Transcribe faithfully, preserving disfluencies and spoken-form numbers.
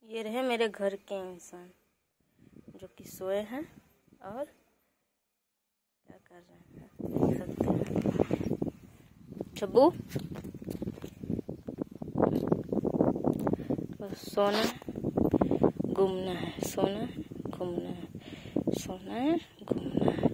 ये रहे मेरे घर के इंसान जो कि सोए हैं और क्या कर रहे हैं देख सकते हैं। छब्बू बस सोना घूमना है, सोना घूमना है, सोना है घूमना है।